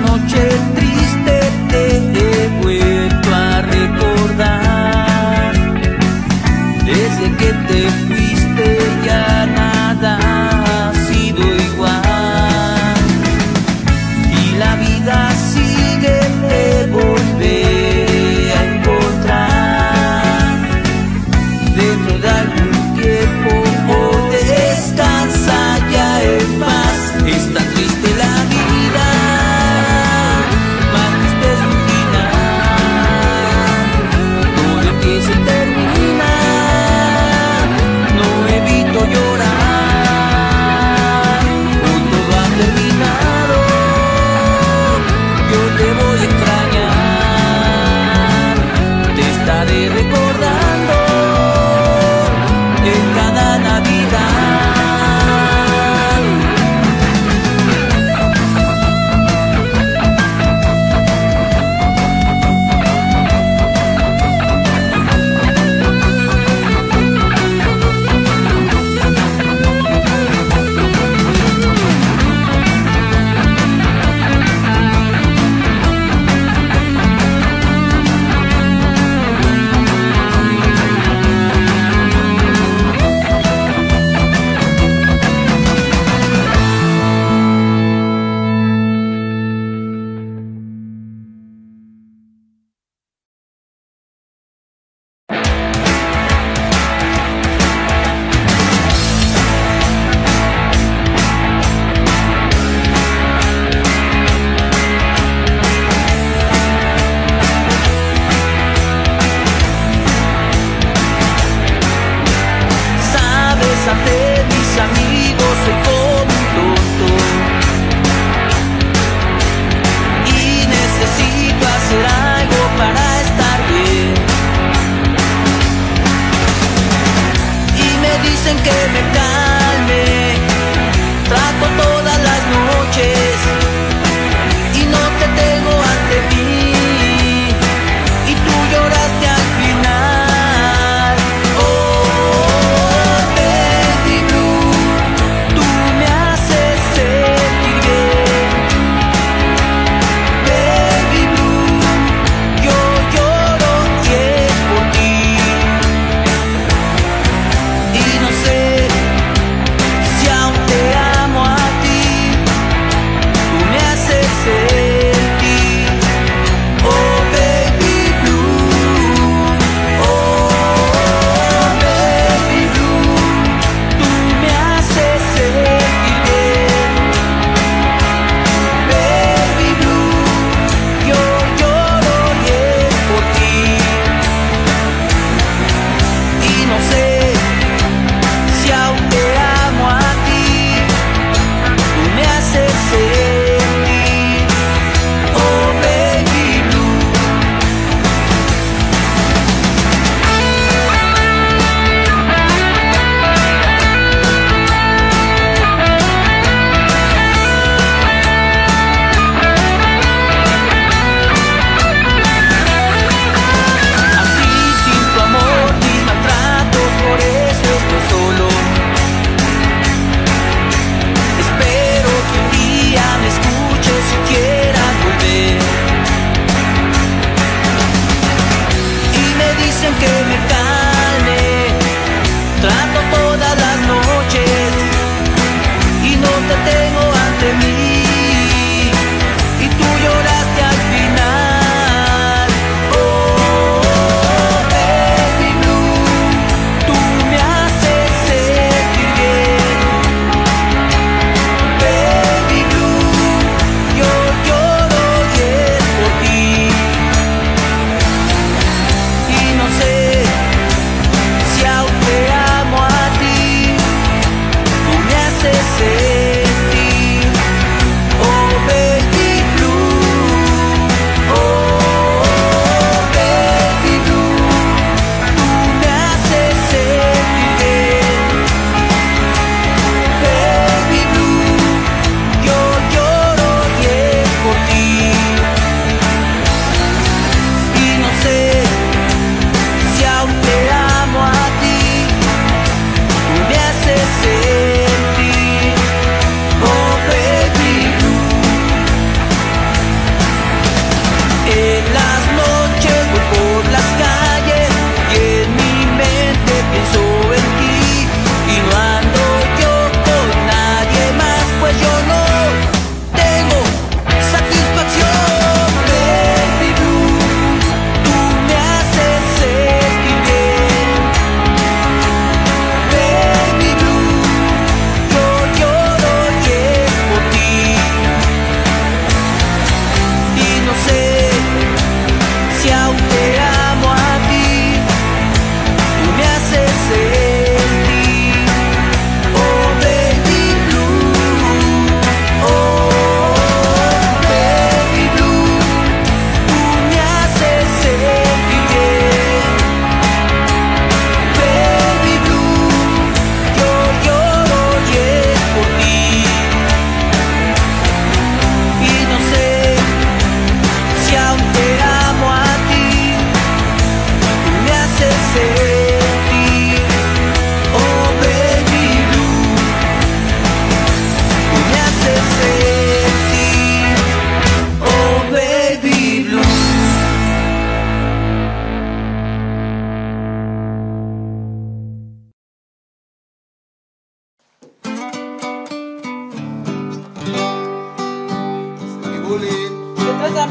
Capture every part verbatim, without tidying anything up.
noche triste te he vuelto a recordar. Desde que te fuiste ya nada ha sido igual, y la vida sigue, te volveré a encontrar dentro de algún tiempo. Oh, descansa ya en paz. Está triste la vida,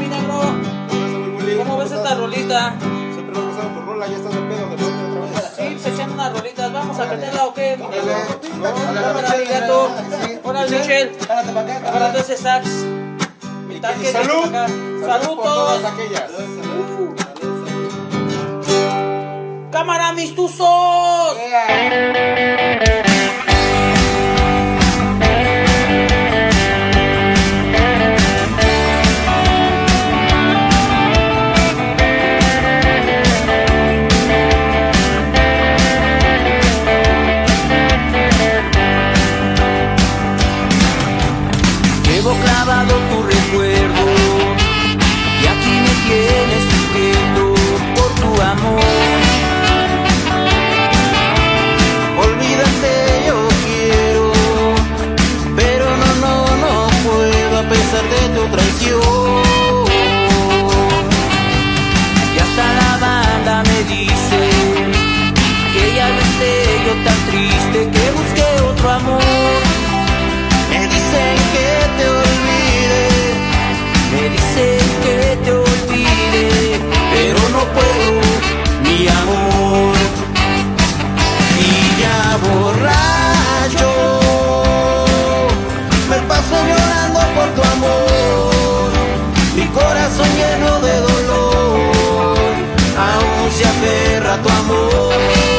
negro. ¿Cómo ves esta rolita? Siempre nos pasaron tu rola, ya estás de pedo, de frente otra vez. Sí, se echan unas rolitas, vamos a meterla o qué? Órale, gato. Órale, Michelle. Agarrando ese sax. Salud. Salud todos. Aquellas. Cámara, mis tuzos. Llevo clavado tu recuerdo y aquí me tienes sufriendo por tu amor. Olvídate, yo quiero, pero no, no, no puedo a pesar de tu traición. Y hasta la banda me dice que ya no esté yo tan triste, que busque otro amor. Me dicen que te olvide, me dicen que te olvide, pero no puedo, mi amor. Y ya borracho, me paso llorando por tu amor. Mi corazón lleno de dolor, aún se aferra a tu amor.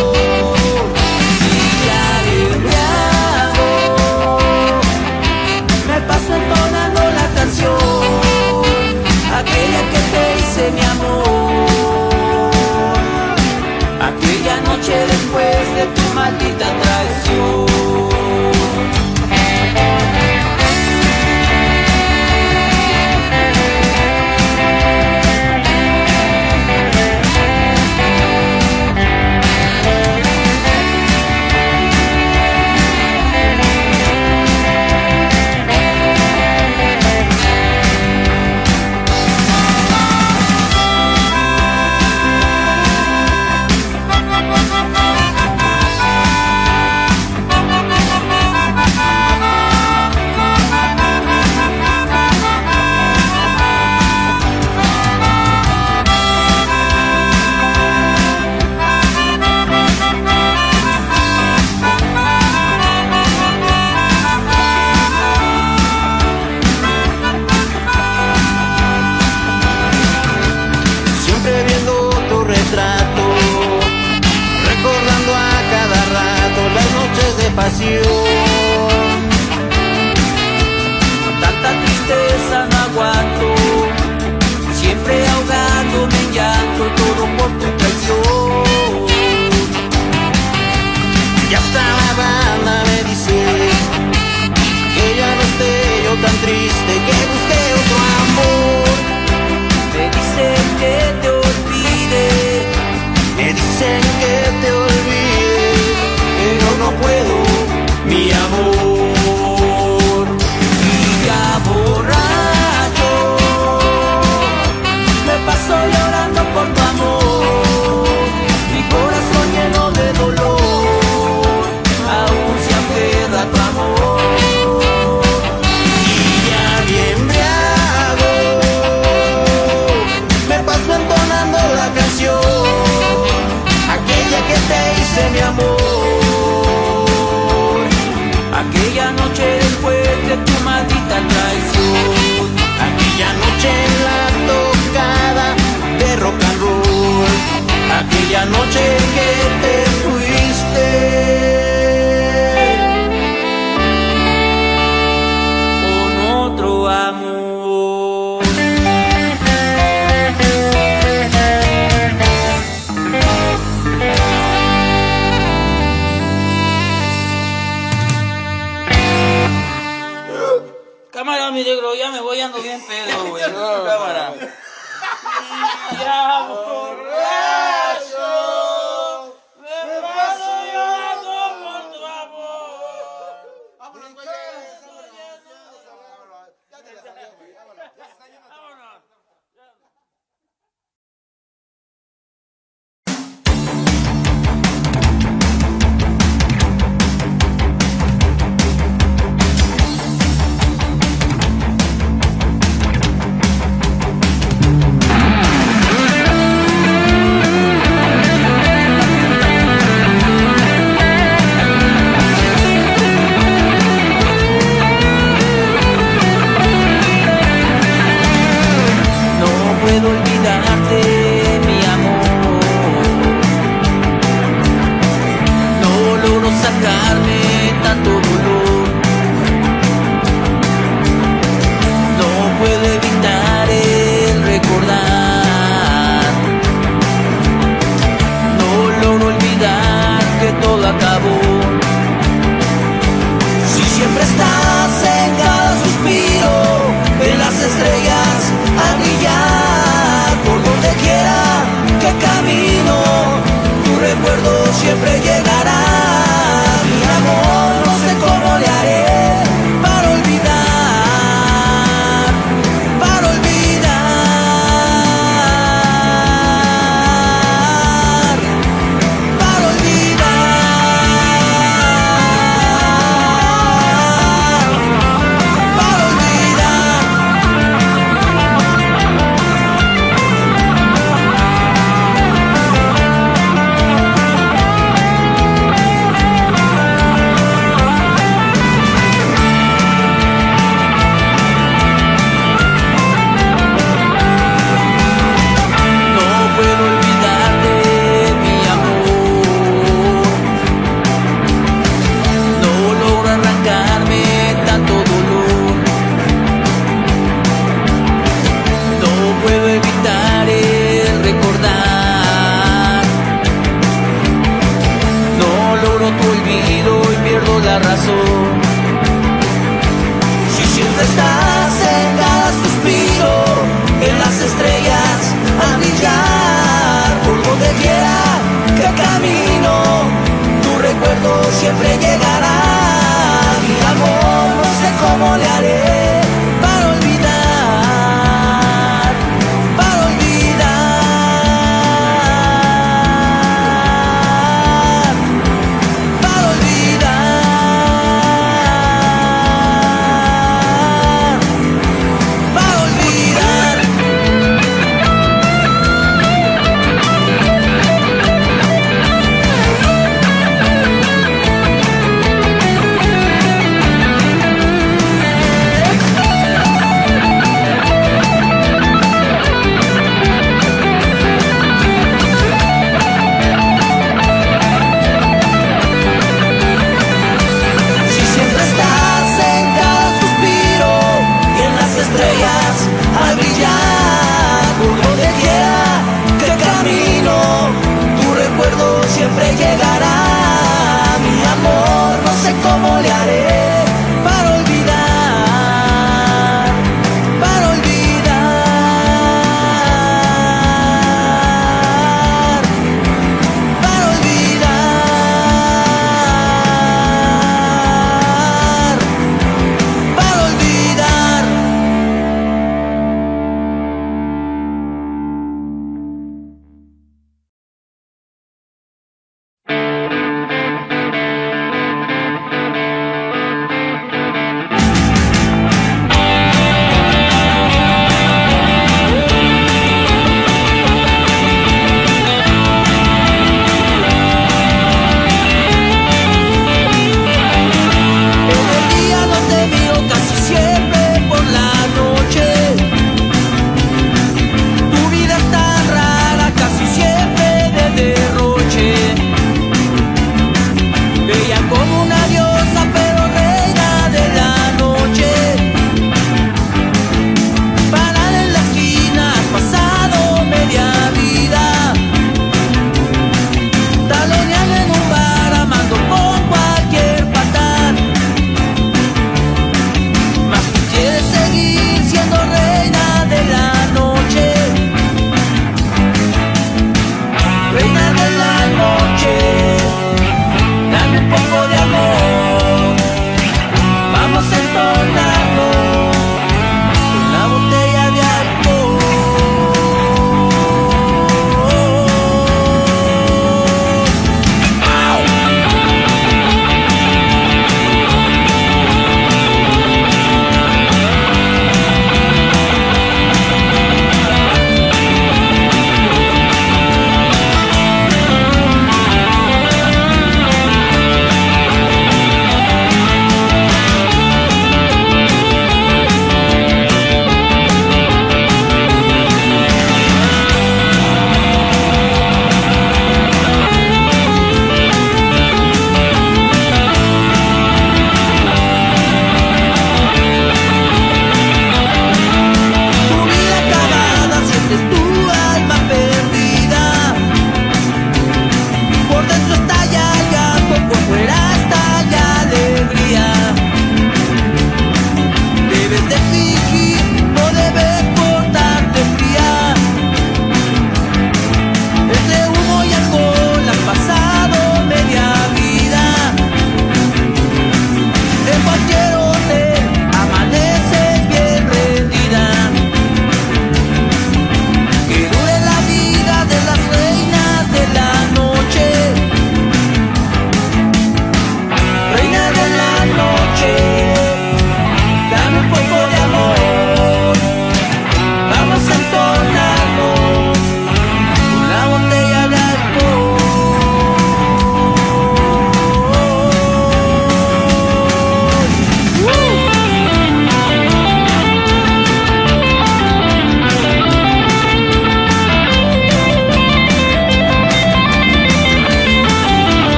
Paso entonando la canción, aquella que te hice, mi amor. Aquella noche después de tu maldita traición. Tanta tristeza no aguanto, siempre ahogándome en llanto, todo por tu traición. Y hasta la banda me dice que ya no esté yo tan triste, que busque otro amor. Me dicen que te olvide, me dicen que te olvide, pero no puedo, mi amor. Y ya borracho, me paso llorando por tu amor. Mi corazón lleno de dolor, aún se aferra a tu amor. Y ya bien embriago, me paso entonando la canción, aquella que te hice, mi amor. Aquella noche después de tu maldita traición, aquella noche en la tocada de rock and roll, aquella noche que te fuiste con otro amor. Cámara, mi negro, ya me voy, ando bien pedo, güey. Cámara. Y ya borracho, me paso llorando por tu amor. Vámonos, güey. Ya te la salió, güey. Vámonos. pierdo la razón. Si siempre estás en cada suspiro, en las estrellas a brillar, por donde quiera que camino, tu recuerdo siempre llegará. Mi amor, no sé cómo le haré para olvidar, para olvidar, para olvidar, para olvidar.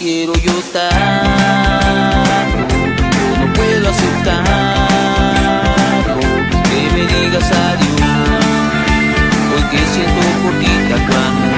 quiero yo tanto, yo no puedo aceptarlo, que me digas adiós, hoy que siento por ti tanto amor.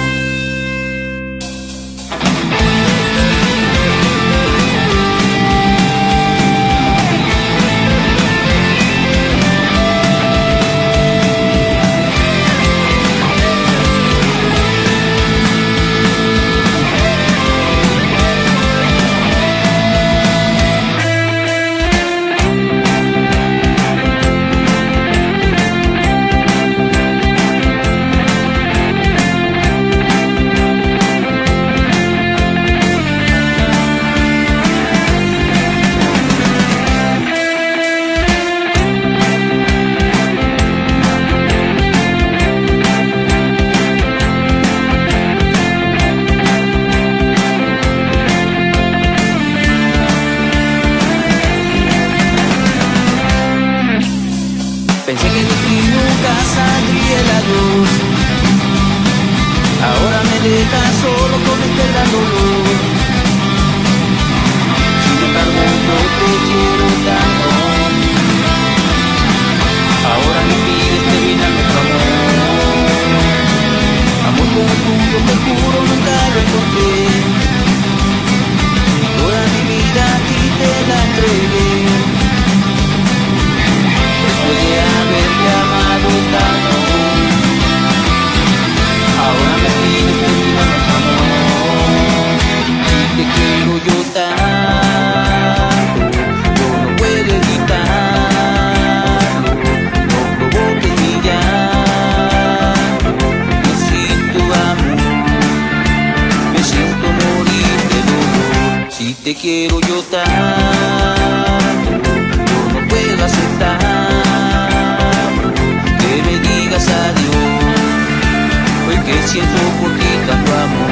Pensé que de ti nunca saldría la luz, ahora me dejas solo con este gran dolor. Sin embargo yo te quiero tanto, ahora me pides terminar nuestro amor. Amor como tuyo te juro nunca lo encontré, toda mi vida a ti te la entregué. Después de haberte amado tanto, ahora me pides terminar nuestro amor. Si te quiero yo tanto, yo no puedo evitarlo, no provoques mi llanto, y sin tu amor me siento morir de dolor. Si te quiero yo tanto, yo no puedo aceptar adiós, hoy que siento por ti tanto amor.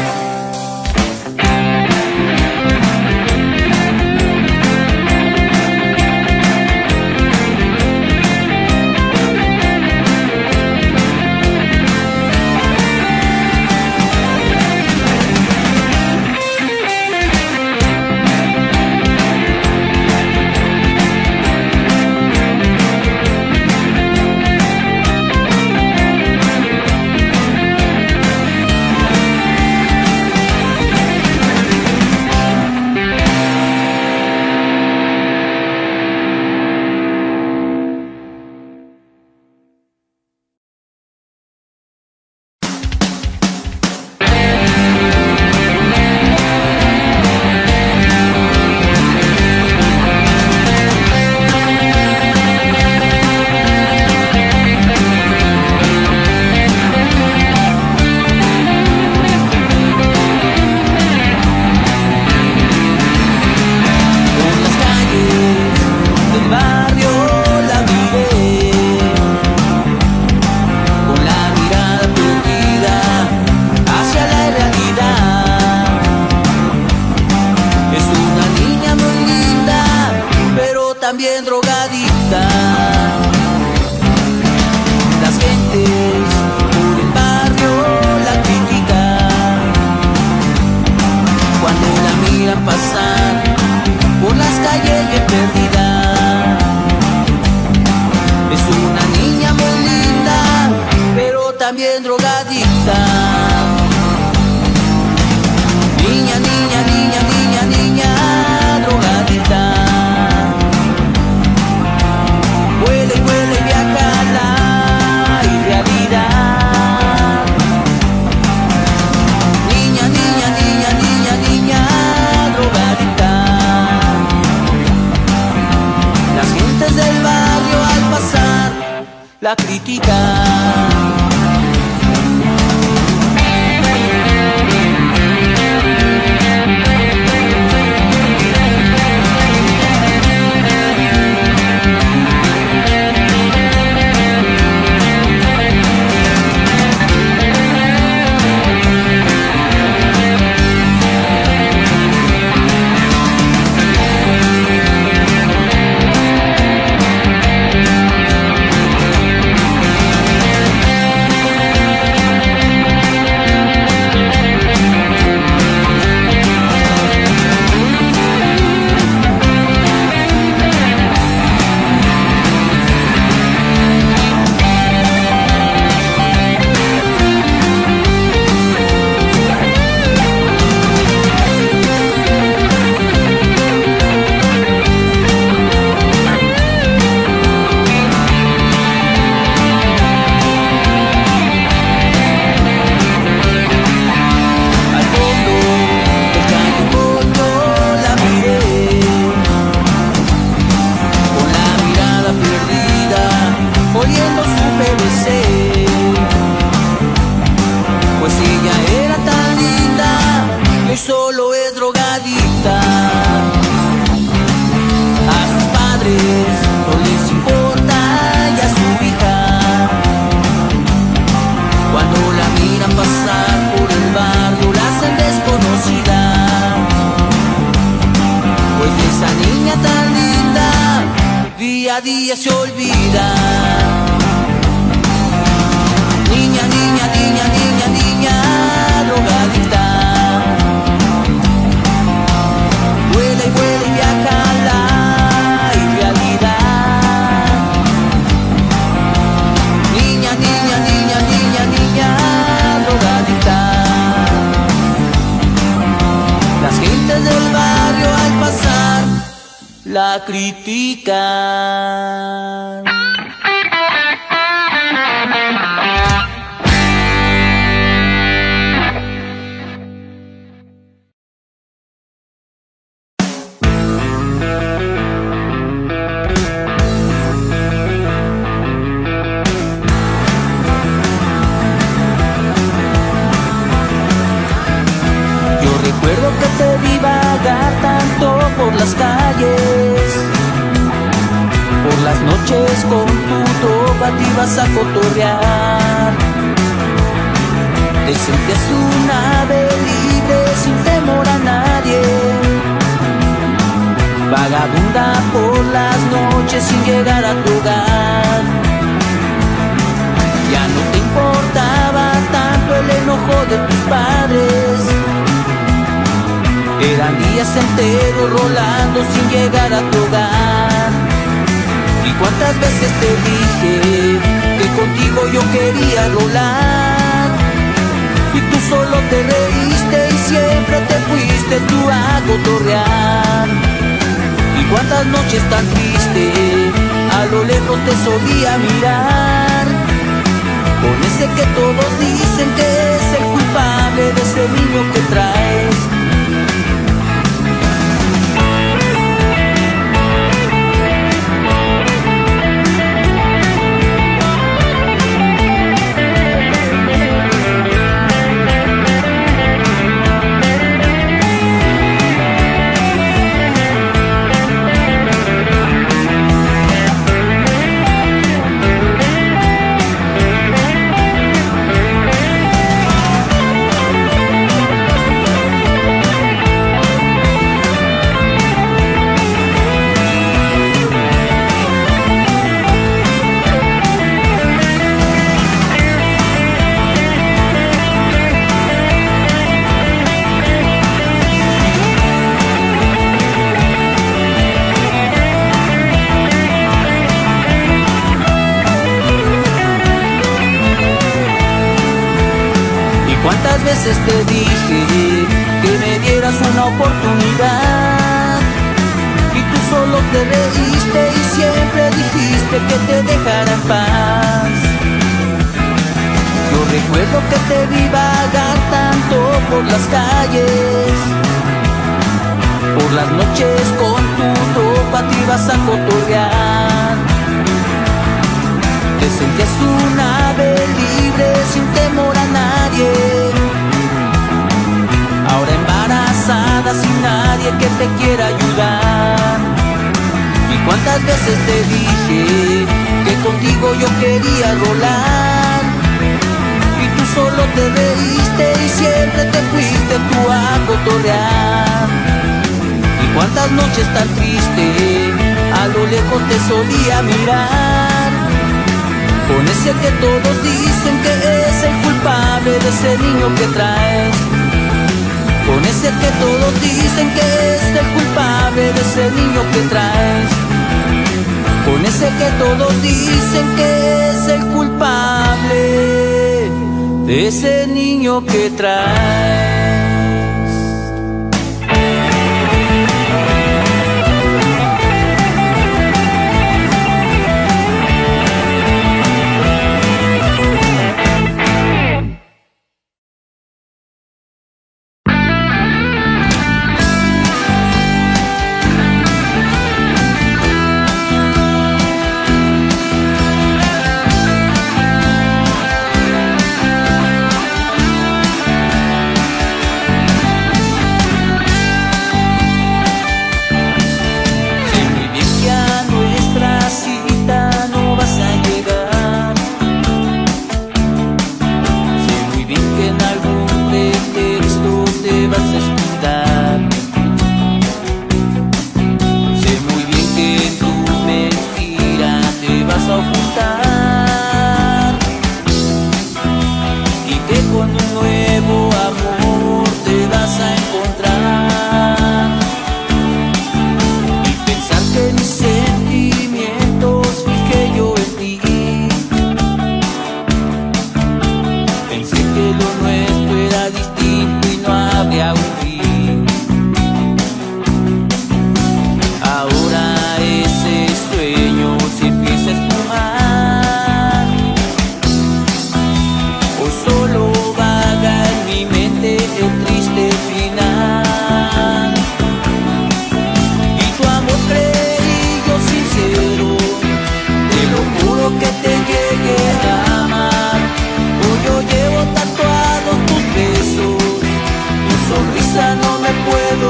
También drogadicta, las gentes por el barrio la critican, cuando la miran pasar por las calles bien perdida. Es una niña muy linda, pero también drogadicta. Niña, niña, niña, niña, niña, drogadicta. Huele, huele, viaja a la irrealidad. Niña, niña, niña, niña, niña, drogadicta. Las gentes del barrio al pasar la critican. cada día se olvida. Niña, niña, niña, niña, niña, drogadicta. Vuela y vuela y viaja a la irrealidad. Niña, niña, niña, niña, niña, drogadicta. Las gentes del barrio al pasar la critican. Recuerdo que te vi vagar tanto por las calles, por las noches con tu tropa te ibas a cotorrear. Te sentías un ave libre sin temor a nadie, vagabunda por las noches sin llegar a tu hogar. Ya no te importaba tanto el enojo de tus padres. Eran días enteros rolando sin llegar a tu hogar. Y cuántas veces te dije que contigo yo quería rolar, y tú solo te reíste y siempre te fuiste tú a cotorrear. Y cuántas noches tan tristes a lo lejos te solía mirar, con ese que todos dicen que es el culpable de ese niño que traes. ¿Cuántas veces te dije que me dieras una oportunidad? Y tú solo te reíste y siempre dijiste que te dejara en paz. Yo recuerdo que te vi vagar tanto por las calles, por las noches con tu tropa te ibas a cotorrear. Te sentías un ave libre sin temor a nadie, ahora embarazada sin nadie que te quiera ayudar. Y cuántas veces te dije que contigo yo quería rolar, y tú solo te reíste y siempre te fuiste tú a cotorrear. Y cuántas noches tan tristes a lo lejos te solía mirar, con ese que todos dicen que es el culpable de ese niño que traes. Con ese que todos dicen que es el culpable de ese niño que traes. Con ese que todos dicen que es el culpable de ese niño que traes.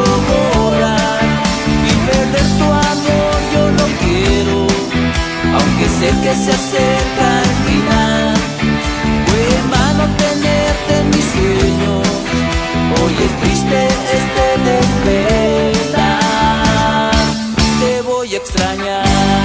borrar y perder tu amor yo no quiero, aunque sé que se acerca el final. Fue en vano tenerte en mis sueños, hoy es triste este despertar. Te voy a extrañar.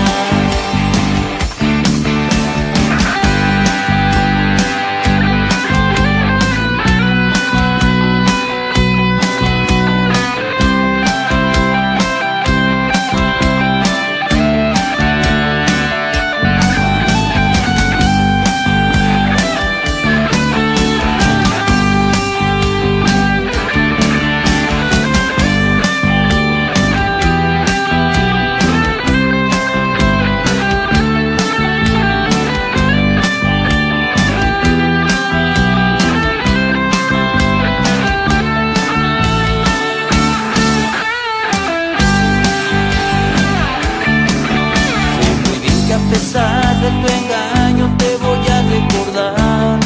A pesar de tu engaño te voy a recordar,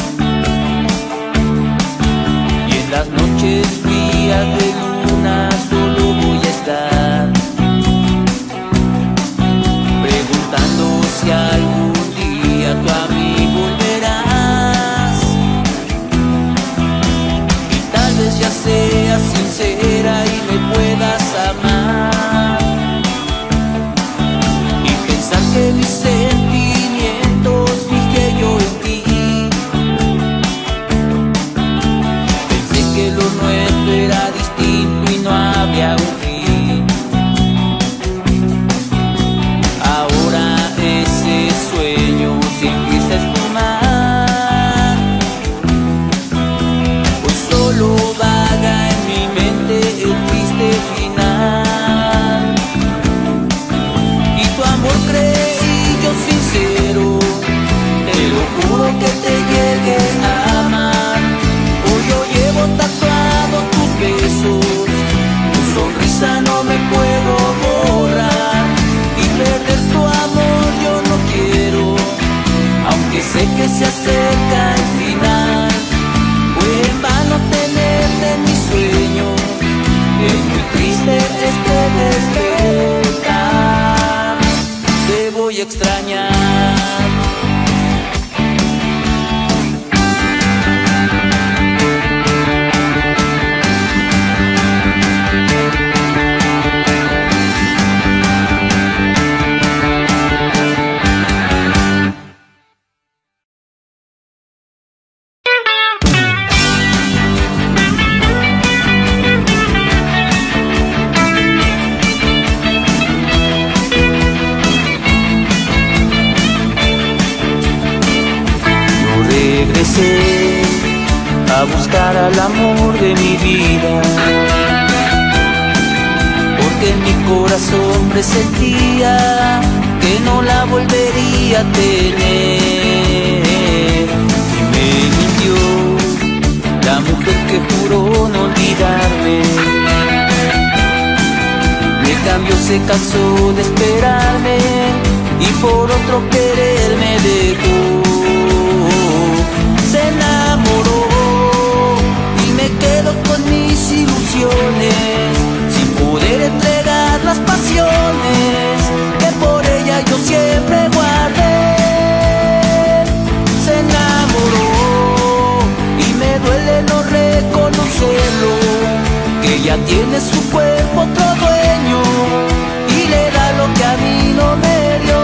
y en las noches frías de luna solo voy a estar preguntando si algún día tú a mí volverás, y tal vez ya seas sincera y me puedas amar, que mis sentimientos fijé yo en ti. Pensé que lo nuestro era distinto y no había un fin. Ahora ese sueño se empieza a esfumar, pues solo vaga en mi mente el triste final. Y tu amor creí yo sincero, te lo juro que te llegué a amar. Hoy yo llevo tatuados tus besos, tu sonrisa no me puedo borrar, y perder tu amor yo no quiero, aunque sé que se acerca el final. Fue en vano tenerte en mis sueños, es muy triste este despertar. Te voy a extrañar. Regresé a buscar al amor de mi vida, porque en mi corazón presentía que no la volvería a tener. Y me mintió la mujer que juró no olvidarme. Me cambió, se cansó de esperarme y por otro querer me dejó. Se enamoró y me quedo con mis ilusiones, sin poder entregar las pasiones que por ella yo siempre guardé. Se enamoró y me duele no reconocerlo, que ya tiene su cuerpo otro dueño y le da lo que a mí no me dio.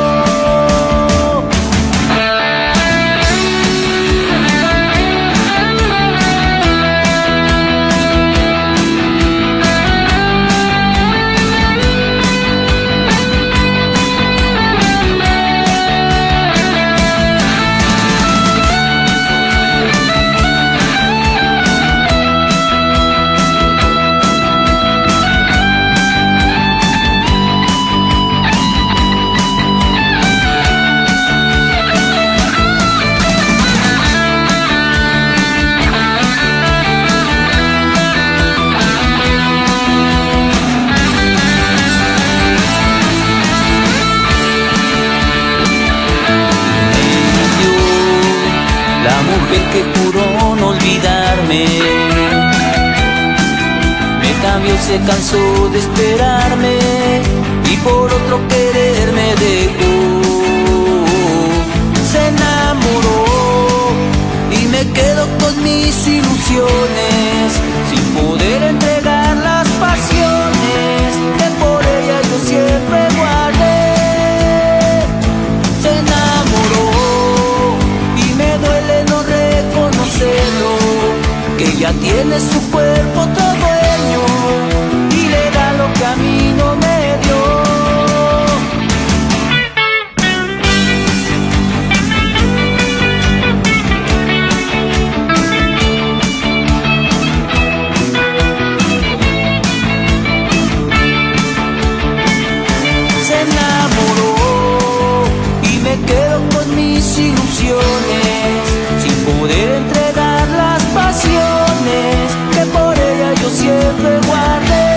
se cansó de esperarme y por otro querer me dejó. Se enamoró y me quedo con mis ilusiones, sin poder entregar las pasiones que por ella yo siempre guardé. Se enamoró y me duele no reconocerlo, que ya tiene su cuerpo otro dueño y le da lo que a mí no me dio. Se enamoró y me quedo con mis ilusiones, sin poder entregar las pasiones que por ella yo siempre guardé.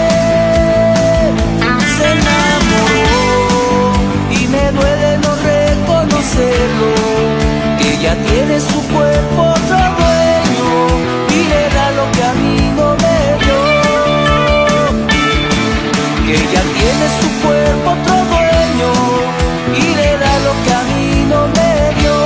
Se enamoró y me duele no reconocerlo, que ya tiene su cuerpo otro dueño y le da lo que a mí no me dio. Que ya tiene su cuerpo otro dueño y le da lo que a mí no me dio.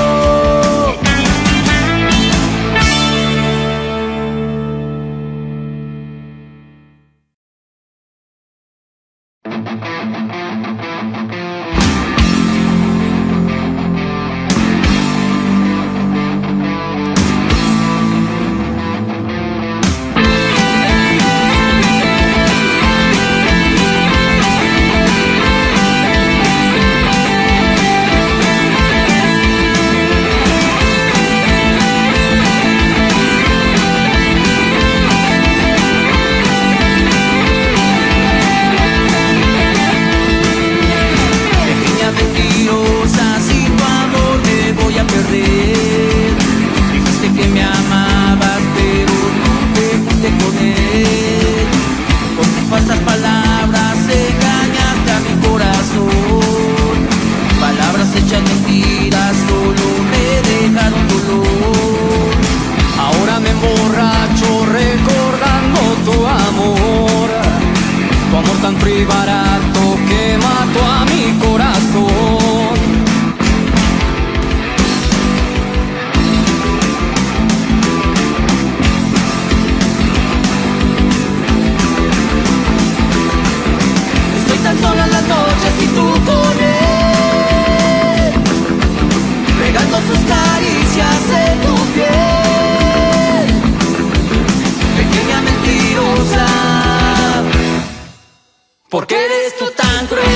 ¿Por qué eres tú tan cruel?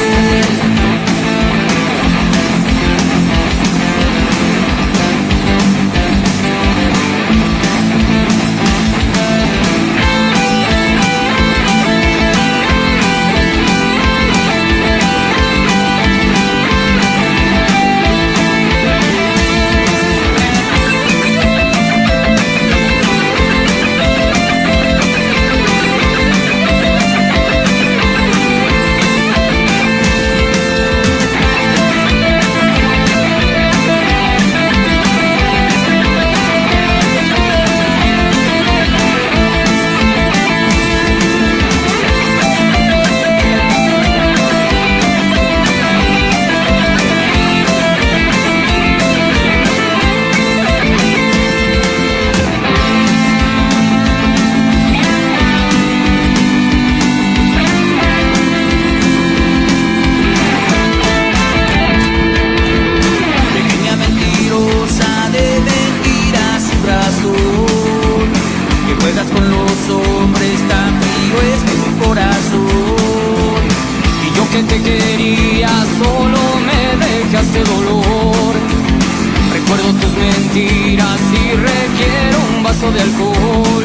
De alcohol.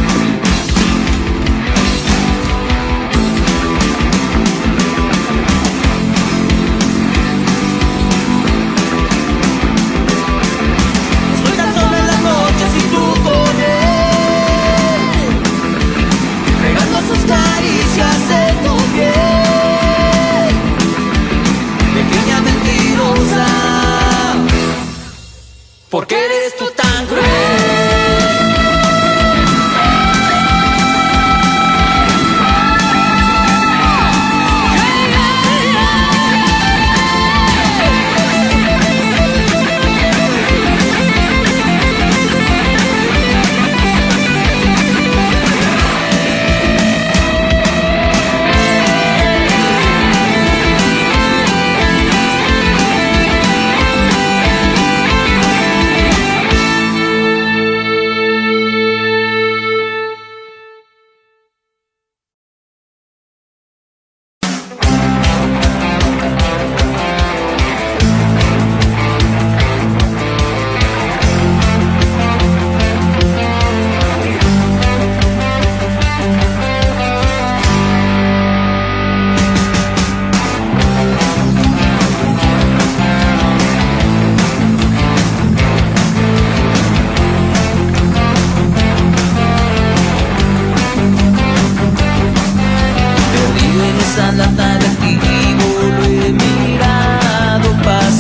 Estoy tan solo en las noches y tú con él, regando sus caricias en tu piel. Pequeña mentirosa, ¿por qué eres tú tan cruel?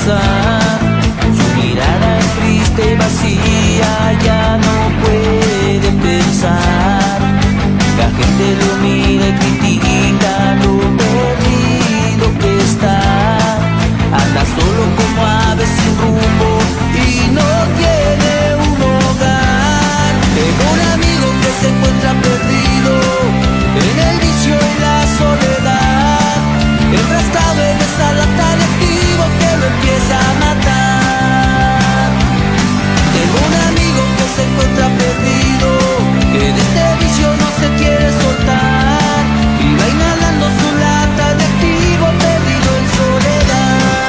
pasar. Su mirada es triste, vacía, ya no puede pensar. La gente lo mira y critica lo perdido que está. Anda solo como ave sin rumbo y no tiene un hogar. Tengo un amigo que se encuentra perdido en el vicio y la soledad, enfrascado en esa lata de activo que lo empieza a matar. Tengo un amigo que se encuentra perdido, que de este vicio no se quiere soltar, y va inhalando su lata de activo perdido en soledad.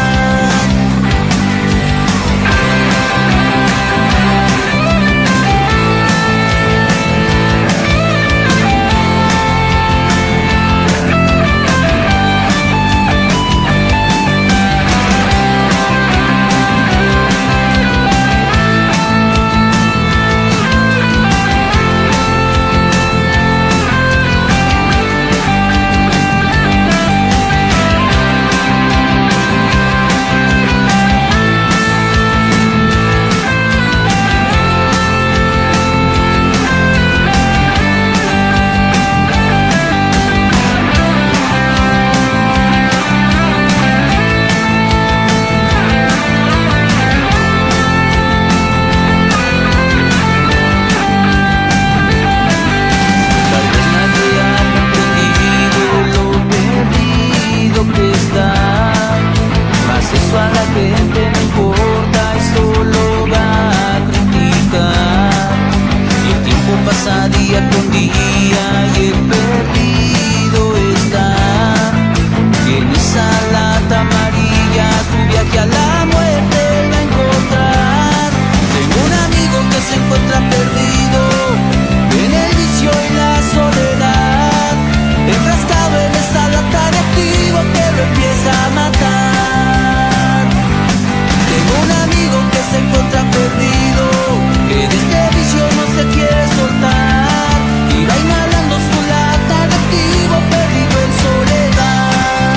Día con día y el perdido está, y en esa lata amarilla su viaje a la muerte va a encontrar. Tengo un amigo que se encuentra perdido en el vicio y la soledad, enfrascado en esa lata de activo que lo empieza a matar. Tengo un amigo que se encuentra perdido, que de este vicio no se quiere soltar, y va inhalando su lata de activo perdido en soledad.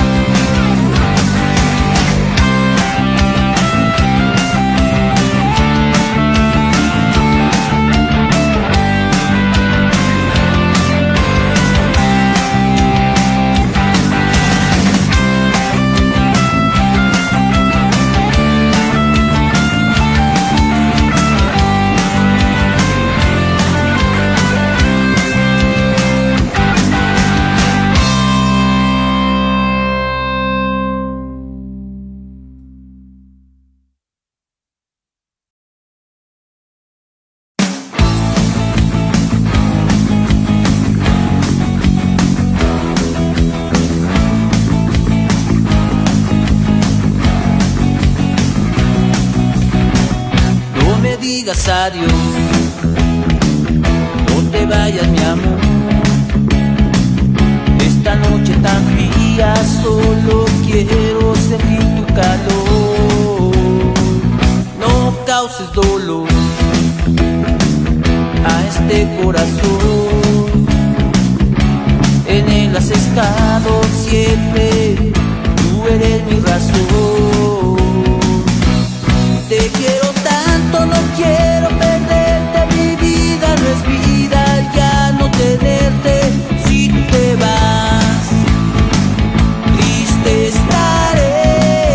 Adiós, no te vayas mi amor, esta noche tan fría solo quiero sentir tu calor. No causes dolor a este corazón, en él has estado siempre, tú eres mi razón. Te quiero tanto, no quiero perderte, mi vida no es vida ya no tenerte. Si tú te vas, triste estaré.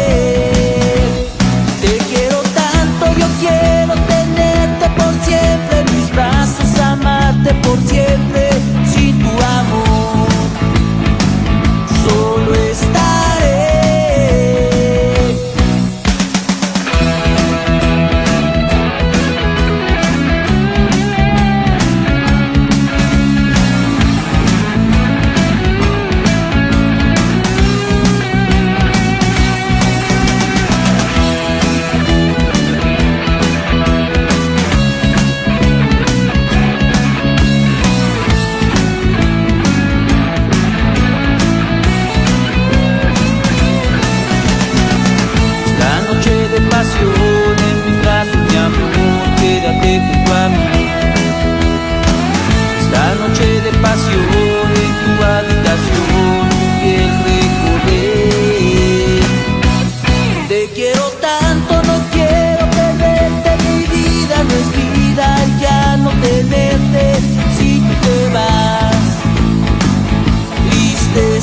Te quiero tanto, yo quiero tenerte por siempre en mis brazos, amarte por siempre. Sin tu amor solo estaré.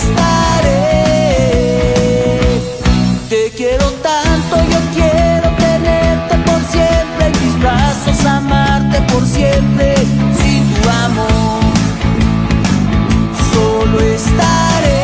estaré. Te quiero tanto, yo quiero tenerte por siempre en mis brazos, amarte por siempre. Sin tu amor solo estaré.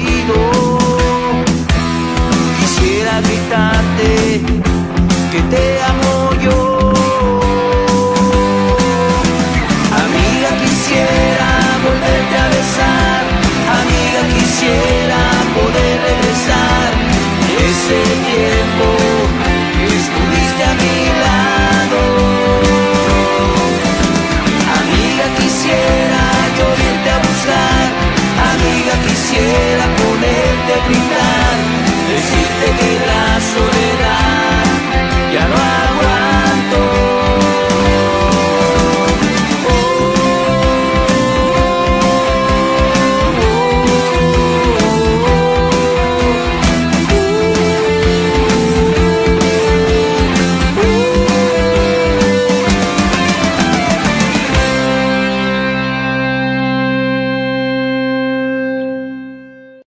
Que te